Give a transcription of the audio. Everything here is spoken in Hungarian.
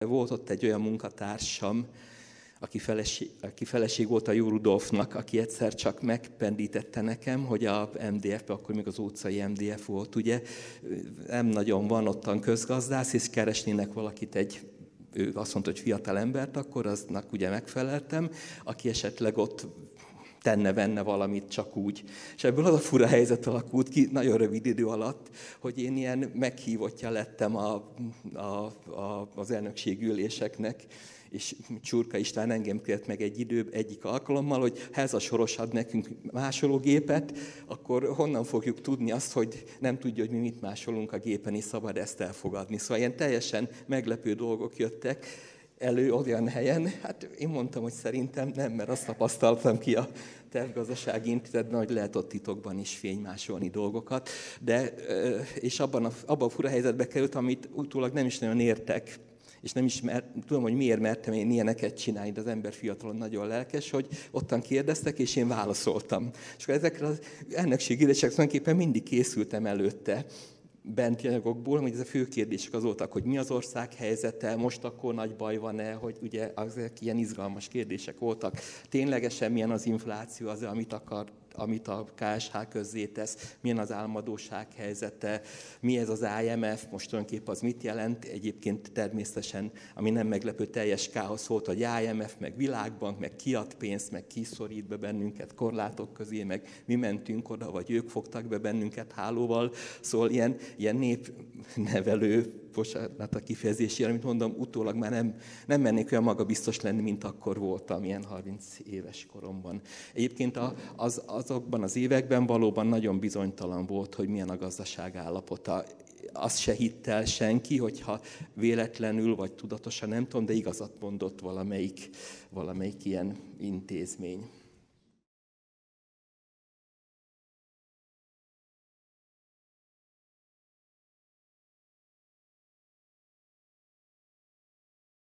Volt ott egy olyan munkatársam, aki feleség volt a Jó Rudolfnak, aki egyszer csak megpendítette nekem, hogy a MDF-ben, akkor még az ócai MDF volt, ugye, nem nagyon van ottan közgazdász, és keresnének valakit, ő azt mondta, hogy fiatal embert, akkor aznak ugye megfeleltem, aki esetleg ott tenne-venne valamit csak úgy. És ebből az a fura helyzet alakult ki nagyon rövid idő alatt, hogy én ilyen meghívottja lettem az elnökségi üléseknek, és Csurka István engem kért meg egyik alkalommal, hogy ha ez a Soros ad nekünk másológépet, akkor honnan fogjuk tudni azt, hogy nem tudja, hogy mi mit másolunk a gépen, és szabad ezt elfogadni. Szóval ilyen teljesen meglepő dolgok jöttek elő olyan helyen. Hát én mondtam, hogy szerintem nem, mert azt tapasztaltam ki a Tervgazdasági Intézetben, hogy lehet ott titokban is fénymásolni dolgokat. És abban a fura helyzetbe került, amit utólag nem is nagyon értek, és nem is tudom, hogy miért mertem én ilyeneket csinálni, de az ember fiatalon nagyon lelkes, hogy ottan kérdeztek, és én válaszoltam. És akkor ezekre az elnökségi ülések tulajdonképpen mindig készültem előtte benti anyagokból, hogy ez a fő kérdések az voltak, hogy mi az ország helyzete, most akkor nagy baj van-e, hogy ugye ezek ilyen izgalmas kérdések voltak. Ténylegesen milyen az infláció, az, amit a KSH közzétesz, milyen az államadósság helyzete, mi ez az IMF, most tulajdonképpen az mit jelent. Egyébként természetesen, ami nem meglepő, teljes káosz volt, hogy IMF, meg Világbank, meg kiad pénzt, meg kiszorít be bennünket korlátok közé, meg mi mentünk oda, vagy ők fogtak be bennünket hálóval. Szóval ilyen népnevelő, bocsánat a kifejezésére, amit mondom, utólag már nem mennék olyan magabiztos lenni, mint akkor voltam, ilyen 30 éves koromban. Egyébként azokban az években valóban nagyon bizonytalan volt, hogy milyen a gazdaság állapota. Azt se hitt el senki, hogyha véletlenül vagy tudatosan, nem tudom, de igazat mondott valamelyik ilyen intézmény.